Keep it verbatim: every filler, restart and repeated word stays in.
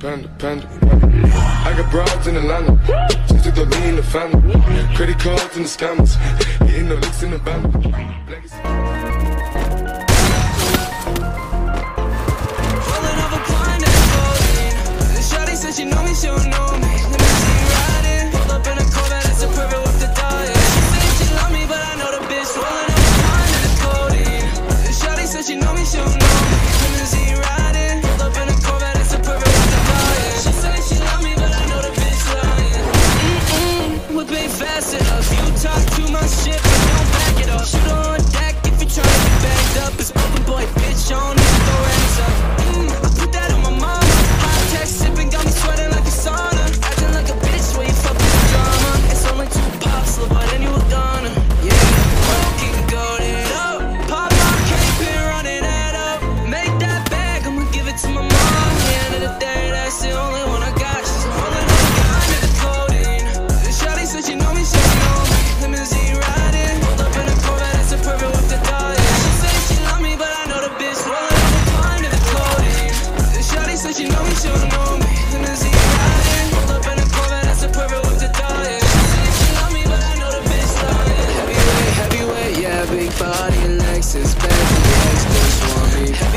Panda, panda. I got broads in Atlanta, just took the lean in the family. Credit cards and the scammers, hitting the licks in the band. Rolling off a pint and floating. The shawty said she know me, she don't know me. Let me see you riding. Pulled up in a Corvette, it's a perfect with the diet. She said she love me, but I know the bitch. Rolling off a pint and floating. The shawty said she know me, she don't know me. Let me see you riding. Pulled up in a Corvette, it's a perfect with the diet. She said she love me, but I know the bitch lying. Mm-mm, whip ain't fast enough. You talk too much shit, but don't back it up. Shoot on deck if you tryna get backed up. It's open boy, bitch, I don't need to throw hands up. Mm, I put that on my mama. High tech sipping, got me sweating like a sauna. Acting like a bitch where you fuck with the drama. It's only two pops, little boy, then you a goner. Yeah, fucking got it up. Pop my cape and run it head up. Make that bag, I'ma give it to my mom. At the end of the day, that's the only one I got. She's holding on the gun to the codeine. The shawty said she know me, she don't know me. Limousine riding, pulled up in a Corvette, it's a perfect with the diet. She said she love me, but I know the bitch rolling on the pint to the codeine. The shawty said she know me, she don't know me. Limousine riding, pulled up in a Corvette, it's a perfect with the diet. She said she love me, but I know the bitch lying. Heavyweight, heavyweight, yeah, big body Lexus, bad for the ex-bitch want me.